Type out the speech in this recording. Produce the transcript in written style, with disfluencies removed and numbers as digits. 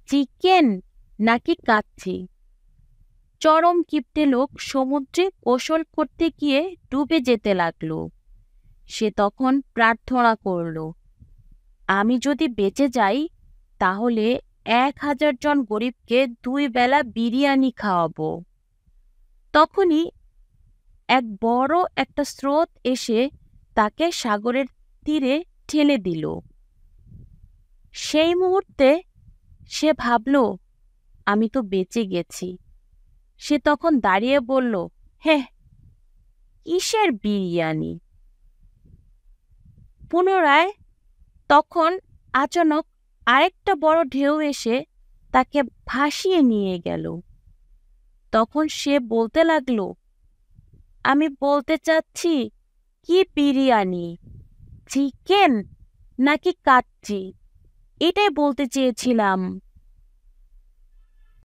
Chicken নাকি কাচ্চি? চরম কিপ্টে লোক সমুদ্রে গোসল করতে গিয়ে ডুবে যেতে লাগলো। সে তখন প্রার্থনা করল, আমি যদি বেঁচে যাই তাহলে 1,000 জন গরিবকে 2 বেলা বিরিয়ানি খাওয়াবো। তখনই এক বড় একটা স্রোত এসে তাকে সাগরের তীরে ঠেলে দিল। সেই মুহূর্তে সে ভাবল, আমি তো বেঁচে গেছি। সে তখন দাঁড়িয়ে বলল, হ্যাঁ, কিসের বিরিয়ানি? পুনরায় তখন আচানক আরেকটা বড় ঢেউ এসে তাকে ভাসিয়ে নিয়ে গেল। তখন সে বলতে লাগলো, আমি বলতে চাচ্ছি, কি বিরিয়ানি, চিকেন নাকি কাচ্চি, এটাই বলতে চেয়েছিলাম।